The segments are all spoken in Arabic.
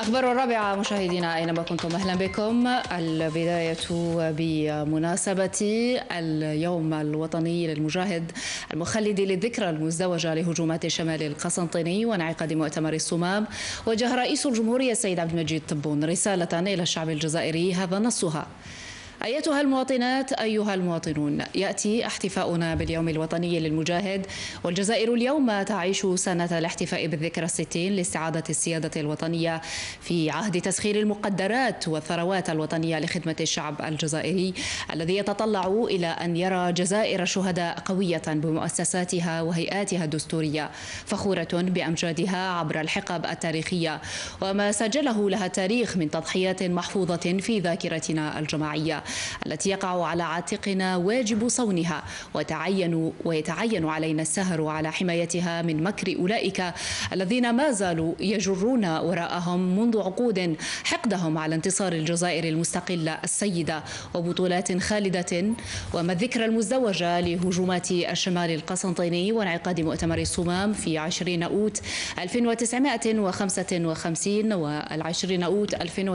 الأخبار الرابعة مشاهدينا أينما كنتم أهلا بكم. البداية بمناسبة اليوم الوطني للمجاهد المخلد للذكرى المزدوجة لهجومات شمال القسنطيني وانعقاد مؤتمر الصمام. وجه رئيس الجمهورية السيد عبد المجيد تبون رسالة إلى الشعب الجزائري هذا نصها: أيتها المواطنات أيها المواطنون، يأتي احتفاؤنا باليوم الوطني للمجاهد، والجزائر اليوم تعيش سنة الاحتفاء بالذكرى 60 لاستعادة السيادة الوطنية في عهد تسخير المقدرات والثروات الوطنية لخدمة الشعب الجزائري الذي يتطلع إلى أن يرى جزائر شهداء قوية بمؤسساتها وهيئاتها الدستورية، فخورة بأمجادها عبر الحقب التاريخية وما سجله لها التاريخ من تضحيات محفوظة في ذاكرتنا الجماعية، التي يقع على عاتقنا واجب صونها، ويتعين علينا السهر على حمايتها من مكر أولئك الذين ما زالوا يجرون وراءهم منذ عقود حقدهم على انتصار الجزائر المستقلة السيدة وبطولات خالدة. وما الذكرى المزدوجة لهجومات الشمال القسنطيني وانعقاد مؤتمر الصمام في 20 أوت 1955 و20 أوت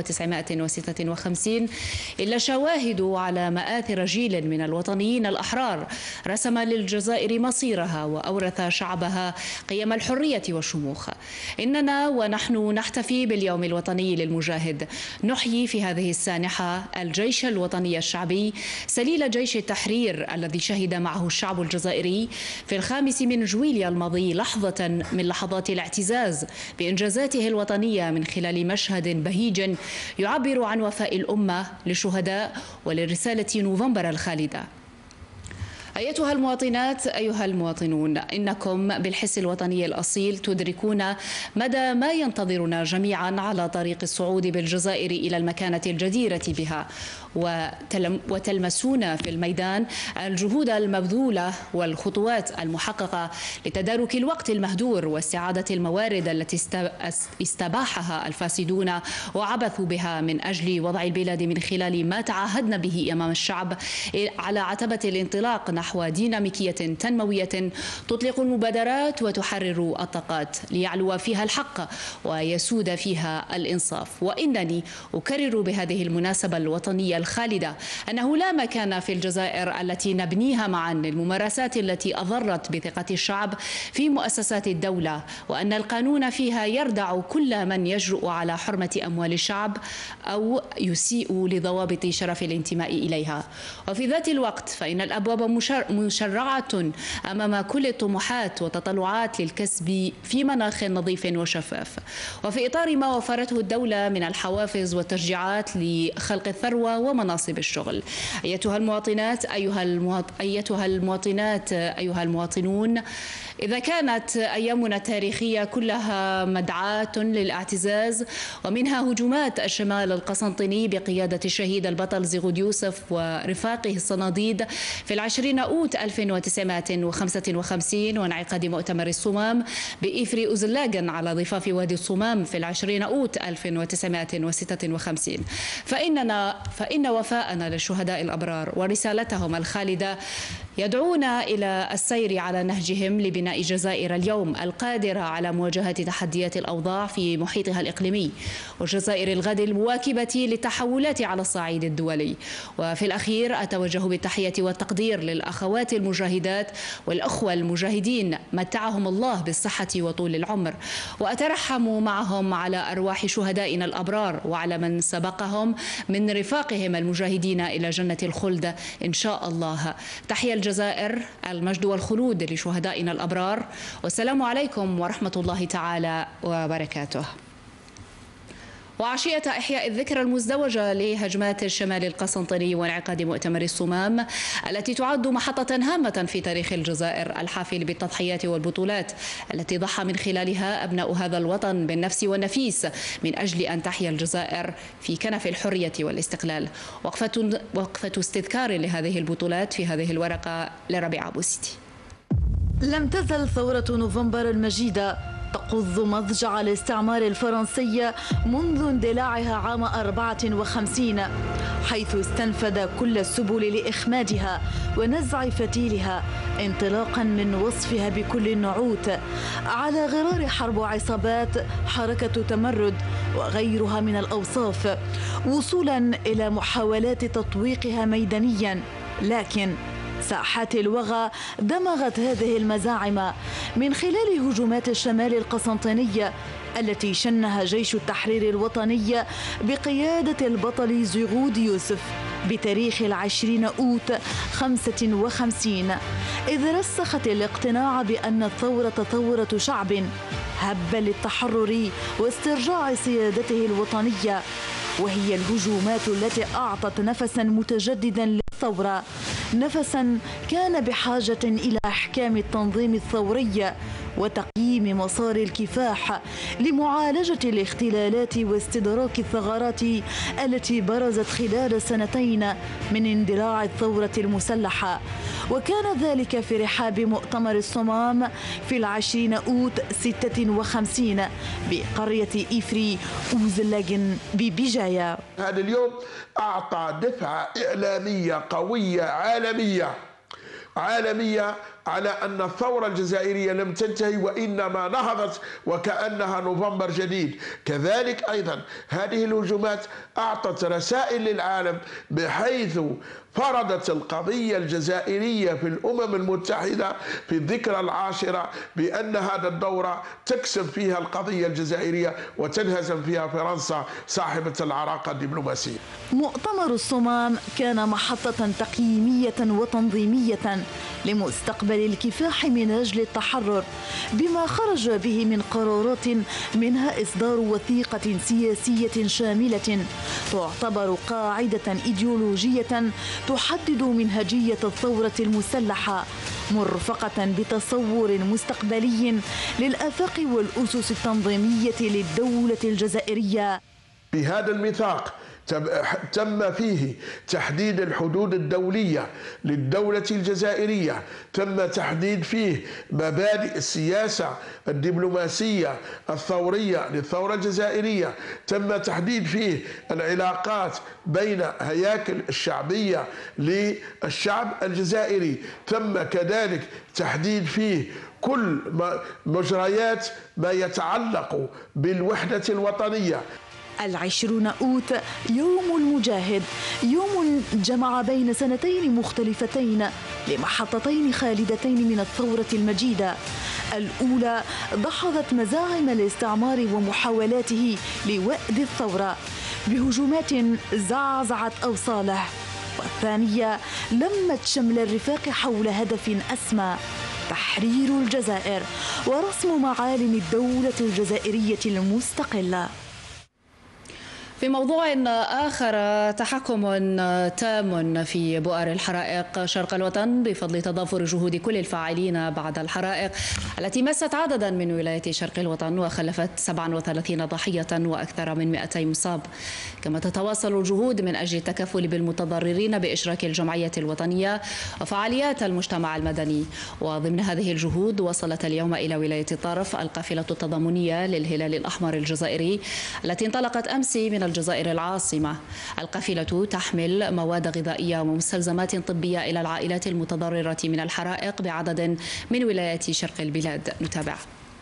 1956 إلا شواهد على مآثر جيل من الوطنيين الأحرار رسم للجزائر مصيرها وأورث شعبها قيم الحرية والشموخ. إننا ونحن نحتفي باليوم الوطني للمجاهد نحيي في هذه السانحة الجيش الوطني الشعبي سليل جيش التحرير الذي شهد معه الشعب الجزائري في 5 من جويليا الماضي لحظة من لحظات الاعتزاز بإنجازاته الوطنية من خلال مشهد بهيج يعبر عن وفاء الأمة للشهداء ولرسالة نوفمبر الخالدة. أيتها المواطنات أيها المواطنون، إنكم بالحس الوطني الأصيل تدركون مدى ما ينتظرنا جميعا على طريق الصعود بالجزائر إلى المكانة الجديرة بها، وتلمسون في الميدان الجهود المبذولة والخطوات المحققة لتدارك الوقت المهدور واستعادة الموارد التي استباحها الفاسدون وعبثوا بها من أجل وضع البلاد من خلال ما تعهدنا به أمام الشعب على عتبة الانطلاق نحو ديناميكية تنموية تطلق المبادرات وتحرر الطاقات ليعلو فيها الحق ويسود فيها الإنصاف. وإنني أكرر بهذه المناسبة الوطنية الخالدة أنه لا مكان في الجزائر التي نبنيها معا للممارسات التي أضرت بثقة الشعب في مؤسسات الدولة، وأن القانون فيها يردع كل من يجرؤ على حرمة أموال الشعب أو يسيء لضوابط شرف الانتماء إليها. وفي ذات الوقت فإن الأبواب مشرعة أمام كل الطموحات وتطلعات للكسب في مناخ نظيف وشفاف، وفي إطار ما وفرته الدولة من الحوافز والتشجيعات لخلق الثروة ومناصب الشغل. أيتها المواطنات أيها المواطنون، إذا كانت أيامنا التاريخية كلها مدعاة للاعتزاز ومنها هجومات الشمال القسنطيني بقيادة الشهيد البطل زغود يوسف ورفاقه الصناديد في 20 أوت 1955 وانعقاد مؤتمر الصمام بإثر أزلاجا على ضفاف وادي الصمام في 20 أوت 1956، فإن وفاءنا للشهداء الأبرار ورسالتهم الخالدة يدعونا إلى السير على نهجهم لبناء جزائر اليوم القادرة على مواجهة تحديات الأوضاع في محيطها الإقليمي، وجزائر الغد المواكبة للتحولات على الصعيد الدولي. وفي الأخير أتوجه بالتحية والتقدير للأخوات المجاهدات والأخوة المجاهدين متعهم الله بالصحة وطول العمر، وأترحم معهم على أرواح شهدائنا الأبرار وعلى من سبقهم من رفاقهم المجاهدين إلى جنة الخلد إن شاء الله. تحيا الجزائر، المجد والخلود لشهدائنا الأبرار، والسلام عليكم ورحمة الله تعالى وبركاته. وعشية إحياء الذكرى المزدوجة لهجمات الشمال القسنطيني وانعقاد مؤتمر الصمام التي تعد محطة هامة في تاريخ الجزائر الحافل بالتضحيات والبطولات التي ضحى من خلالها أبناء هذا الوطن بالنفس والنفيس من أجل أن تحيا الجزائر في كنف الحرية والاستقلال. وقفة استذكار لهذه البطولات في هذه الورقة لربيع أبو سيتي. لم تزل ثورة نوفمبر المجيدة تقض مضجع الاستعمار الفرنسي منذ اندلاعها عام 54، حيث استنفذ كل السبل لإخمادها ونزع فتيلها، انطلاقا من وصفها بكل النعوت، على غرار حرب عصابات، حركة تمرد وغيرها من الأوصاف، وصولا إلى محاولات تطويقها ميدانيا. لكن ساحات الوغى دمغت هذه المزاعم من خلال هجومات الشمال القسنطيني التي شنها جيش التحرير الوطني بقيادة البطل زغود يوسف بتاريخ 20 أوت 55، إذ رسخت الاقتناع بأن الثورة ثورة شعب هب للتحرر واسترجاع سيادته الوطنية، وهي الهجومات التي أعطت نفسا متجددا للثورة، نفسا كان بحاجة إلى إحكام التنظيم الثوري وتقييم مسار الكفاح لمعالجة الاختلالات واستدراك الثغرات التي برزت خلال سنتين من اندلاع الثورة المسلحة. وكان ذلك في رحاب مؤتمر الصمام في 20 أوت 56 بقرية إيفري أوزلاجن ببجاية. هذا اليوم أعطى دفعة إعلامية قوية عالمية على أن الثورة الجزائرية لم تنتهي وإنما نهضت وكأنها نوفمبر جديد. كذلك أيضا هذه الهجومات أعطت رسائل للعالم، بحيث فرضت القضية الجزائرية في الأمم المتحدة في الذكرى 10 بأن هذا الدورة تكسب فيها القضية الجزائرية وتنهزم فيها فرنسا صاحبة العراقة الدبلوماسية. مؤتمر الصمام كان محطة تقييمية وتنظيمية لمستقبل الكفاح من أجل التحرر، بما خرج به من قرارات، منها إصدار وثيقة سياسية شاملة تعتبر قاعدة إيديولوجية تحدد منهجية الثورة المسلحة، مرفقة بتصور مستقبلي للآفاق والأسس التنظيمية للدولة الجزائرية. بهذا الميثاق تم فيه تحديد الحدود الدولية للدولة الجزائرية، تم تحديد فيه مبادئ السياسة الدبلوماسية الثورية للثورة الجزائرية، تم تحديد فيه العلاقات بين هياكل الشعبية للشعب الجزائري، تم كذلك تحديد فيه كل مجريات ما يتعلق بالوحدة الوطنية. 20 أوت يوم المجاهد، يوم جمع بين سنتين مختلفتين لمحطتين خالدتين من الثورة المجيدة. الأولى دحضت مزاعم الاستعمار ومحاولاته لوأد الثورة بهجومات زعزعت أوصاله، والثانية لمت شمل الرفاق حول هدف أسمى: تحرير الجزائر ورسم معالم الدولة الجزائرية المستقلة. في موضوع آخر، تحكم تام في بؤر الحرائق شرق الوطن بفضل تضافر جهود كل الفاعلين بعد الحرائق التي مست عددا من ولايات شرق الوطن وخلفت 37 ضحية وأكثر من 200 مصاب. كما تتواصل الجهود من أجل التكفل بالمتضررين بإشراك الجمعية الوطنية وفعاليات المجتمع المدني. وضمن هذه الجهود وصلت اليوم إلى ولاية الطرف القافلة التضامنية للهلال الأحمر الجزائري التي انطلقت أمس من الجزائر العاصمة. القافلة تحمل مواد غذائية ومستلزمات طبية إلى العائلات المتضررة من الحرائق بعدد من ولايات شرق البلاد. نتابع.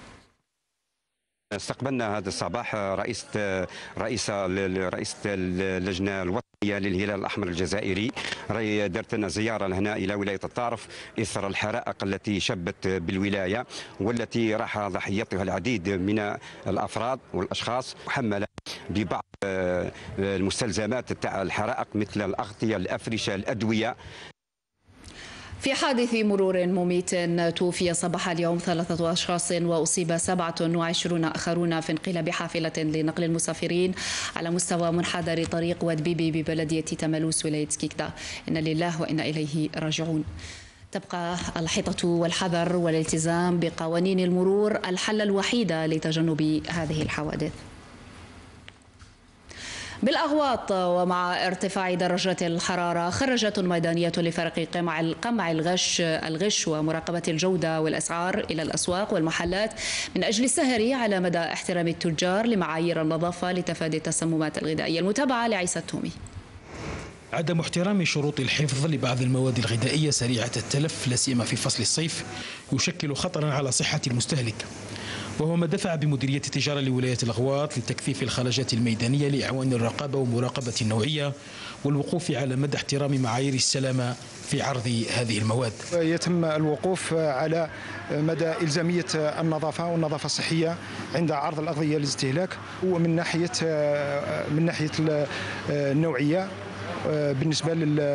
استقبلنا هذا الصباح رئيسة اللجنة الوطنية للهلال الأحمر الجزائري، راهي دارت لنا زيارة هنا إلى ولاية الطرف إثر الحرائق التي شبت بالولاية والتي راح ضحيتها العديد من الأفراد والأشخاص محملة ببعض المستلزمات تاع الحرائق مثل الأغطية، الأفرشة، الأدوية. في حادث مرور مميت توفي صباح اليوم 3 أشخاص وأصيب 27 آخرون في انقلاب حافلة لنقل المسافرين على مستوى منحدر طريق واد بيبي ببلدية تمالوس ولاية كيكدا. إن لله وإنا إليه راجعون. تبقى الحيطة والحذر والالتزام بقوانين المرور الحل الوحيد لتجنب هذه الحوادث. بالأغواط ومع ارتفاع درجة الحرارة خرجت ميدانية لفرق قمع الغش ومراقبة الجودة والأسعار إلى الأسواق والمحلات من أجل السهر على مدى احترام التجار لمعايير النظافة لتفادي التسممات الغذائية. المتابعة لعيسى التومي. عدم احترام شروط الحفظ لبعض المواد الغذائية سريعة التلف لا سيما في فصل الصيف يشكل خطرا على صحة المستهلك، وهو ما دفع بمديرية التجارة لولاية الأغواط لتكثيف الخرجات الميدانية لإعوان الرقابة ومراقبة النوعية والوقوف على مدى احترام معايير السلامة في عرض هذه المواد. يتم الوقوف على مدى إلزامية النظافة والنظافة الصحية عند عرض الأغذية للاستهلاك، ومن ناحية النوعية بالنسبة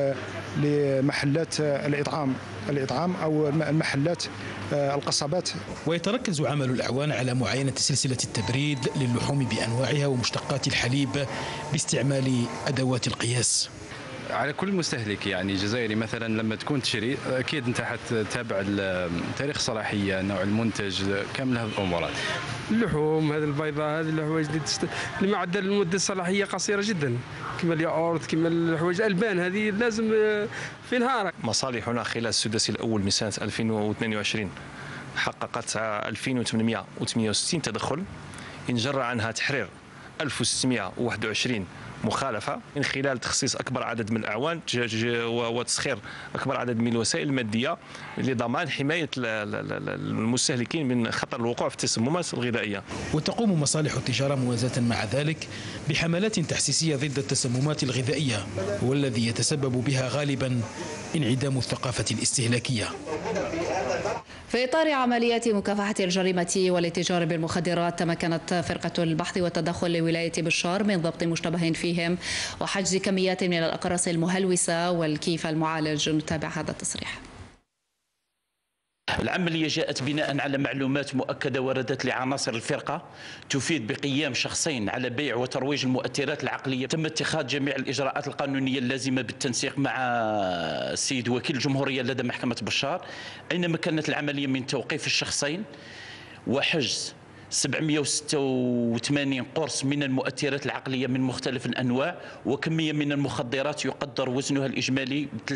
لمحلات الإطعام أو المحلات القصبات. ويتركز عمل الأعوان على معاينة سلسلة التبريد للحوم بأنواعها ومشتقات الحليب باستعمال أدوات القياس. على كل مستهلك يعني جزائري مثلا لما تكون تشري اكيد انت حتتابع تاريخ صلاحيه، نوع المنتج، كامل هذه الامورات. اللحوم هذه البيضاء، هذه الحوايج اللي معدل المده الصلاحيه قصيره جدا، كما الياغورت، كما الحوايج الالبان، هذه لازم في نهارك. مصالحنا خلال السدس الاول من سنه 2022 حققت 2868 تدخل، انجر عنها تحرير 1621 مخالفة من خلال تخصيص أكبر عدد من الأعوان وتسخير أكبر عدد من الوسائل المادية لضمان حماية المستهلكين من خطر الوقوع في التسممات الغذائية. وتقوم مصالح التجارة موازاة مع ذلك بحملات تحسيسية ضد التسممات الغذائية، والذي يتسبب بها غالبا انعدام الثقافة الاستهلاكية. في إطار عمليات مكافحة الجريمة والاتجار بالمخدرات، تمكنت فرقة البحث والتدخل لولاية بشار من ضبط مشتبه فيهم وحجز كميات من الأقراص المهلوسة والكيف المعالج. نتابع هذا التصريح. العملية جاءت بناء على معلومات مؤكدة وردت لعناصر الفرقة تفيد بقيام شخصين على بيع وترويج المؤثرات العقلية. تم اتخاذ جميع الإجراءات القانونية اللازمة بالتنسيق مع السيد وكيل الجمهورية لدى محكمة بشار، أينما كانت العملية من توقيف الشخصين وحجز 786 قرص من المؤثرات العقلية من مختلف الأنواع، وكمية من المخدرات يقدر وزنها الإجمالي ب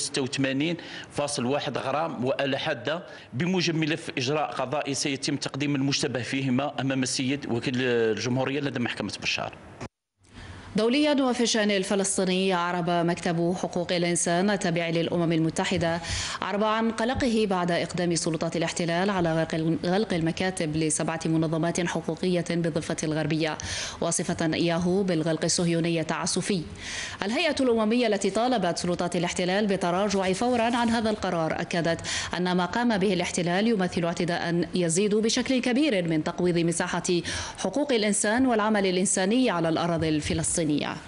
386.1 غرام وآلة حادة. بموجب ملف إجراء قضائي سيتم تقديم المشتبه فيهما أمام السيد وكيل الجمهورية لدى محكمة بشار. دوليا وفي الشأن الفلسطيني، أعرب مكتب حقوق الإنسان التابع للأمم المتحدة عن قلقه بعد إقدام سلطات الاحتلال على غلق المكاتب ل7 منظمات حقوقية بالضفة الغربية، واصفة إياه بالغلق الصهيوني التعسفي. الهيئة الأممية التي طالبت سلطات الاحتلال بالتراجع فورا عن هذا القرار أكدت أن ما قام به الاحتلال يمثل اعتداء يزيد بشكل كبير من تقويض مساحة حقوق الإنسان والعمل الإنساني على الأراضي الفلسطينية.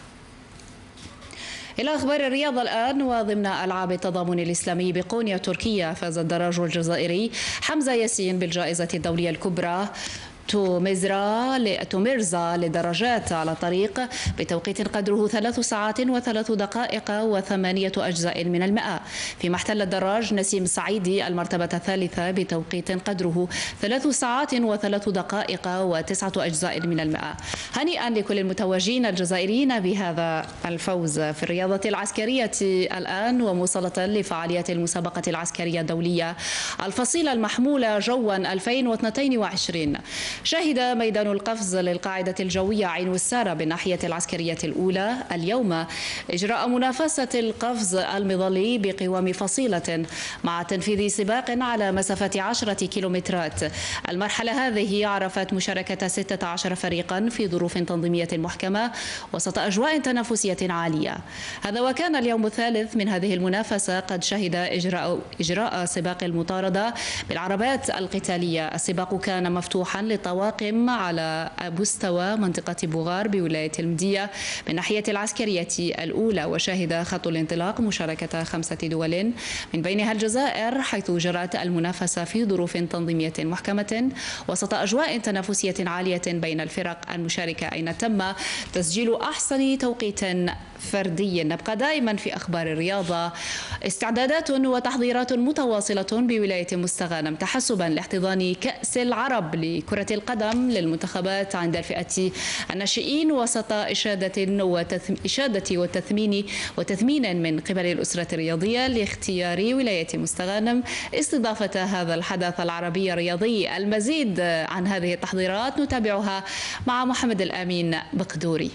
إلى أخبار الرياضة الآن، وضمن ألعاب التضامن الإسلامي بقونيا تركيا، فاز الدراج الجزائري حمزة ياسين بالجائزة الدولية الكبرى توميرزا للدراجات على الطريق بتوقيت قدره 3 ساعات و3 دقائق و8 أجزاء من المئة، فيما احتل الدراج نسيم سعيدي المرتبة الثالثة بتوقيت قدره 3 ساعات و3 دقائق و9 أجزاء من المئة. هنيئا لكل المتوجين الجزائريين بهذا الفوز. في الرياضة العسكرية الآن، وموصلة لفعاليات المسابقة العسكرية الدولية الفصيلة المحمولة جوا 2022، شهد ميدان القفز للقاعدة الجوية عين السارة بالناحية العسكرية الأولى اليوم إجراء منافسة القفز المظلي بقوام فصيلة مع تنفيذ سباق على مسافة 10 كيلومترات. المرحلة هذه عرفت مشاركة 16 فريقا في ظروف تنظيمية محكمة وسط أجواء تنافسية عالية. هذا وكان اليوم الثالث من هذه المنافسة قد شهد إجراء سباق المطاردة بالعربات القتالية. السباق كان مفتوحا للطواقم على مستوى منطقة بوغار بولاية المدية من ناحية العسكرية الأولى، وشهد خط الانطلاق مشاركة 5 دول من بينها الجزائر، حيث جرت المنافسة في ظروف تنظيمية محكمة وسط أجواء تنافسية عالية بين الفرق المشاركة، أين تم تسجيل أحسن توقيت فردي. نبقى دائما في أخبار الرياضة. استعدادات وتحضيرات متواصلة بولاية مستغانم تحسبا لاحتضان كأس العرب لكرة القدم للمنتخبات عند الفئة الناشئين وسط إشادة وتثمين من قبل الأسرة الرياضية لاختيار ولاية مستغانم استضافة هذا الحدث العربي الرياضي. المزيد عن هذه التحضيرات نتابعها مع محمد الأمين بقدوري.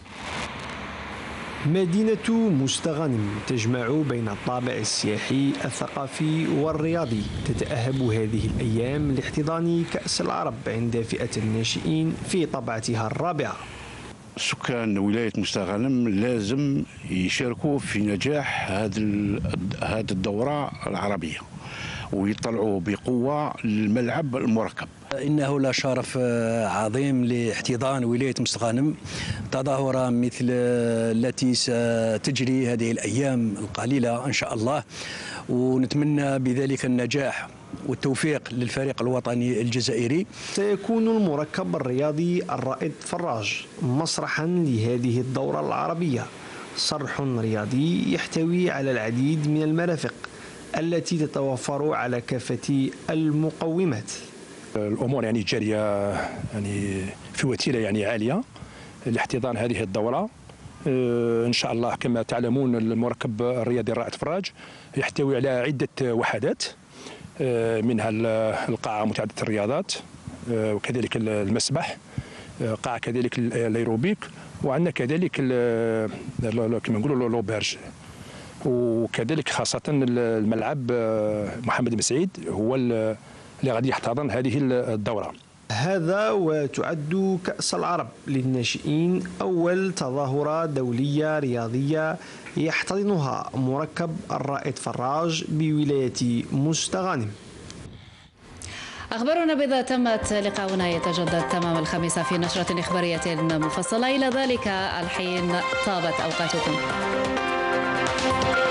مدينة مستغانم تجمع بين الطابع السياحي الثقافي والرياضي، تتأهب هذه الأيام لاحتضان كأس العرب عند فئة الناشئين في طبعتها الرابعة. سكان ولاية مستغانم لازم يشاركوا في نجاح هذه الدورة العربية ويطلعوا بقوة للملعب المركب. إنه لا شرف عظيم لاحتضان ولاية مستغانم تظاهرة مثل التي ستجري هذه الأيام القليلة إن شاء الله، ونتمنى بذلك النجاح والتوفيق للفريق الوطني الجزائري. سيكون المركب الرياضي الرائد فراج مسرحا لهذه الدورة العربية، صرح رياضي يحتوي على العديد من المرافق التي تتوفر على كافة المقومات. الأمور جارية في وتيرة عالية لاحتضان هذه الدورة. إن شاء الله كما تعلمون المركب الرياضي الرائد فراج يحتوي على عدة وحدات، منها القاعة متعددة الرياضات وكذلك المسبح، قاعة كذلك الايروبيك، وعندنا كذلك كما نقولوا لوبرج، وكذلك خاصة الملعب محمد بن سعيد هو اللي غادي يحتضن هذه الدورة. هذا وتعد كأس العرب للناشئين أول تظاهرة دولية رياضية يحتضنها مركب الرائد فراج بولاية مستغانم. أخبارنا بذا تمت. لقاؤنا يتجدد تمام الخميس في نشرة إخبارية مفصلة. إلى ذلك الحين طابت أوقاتكم.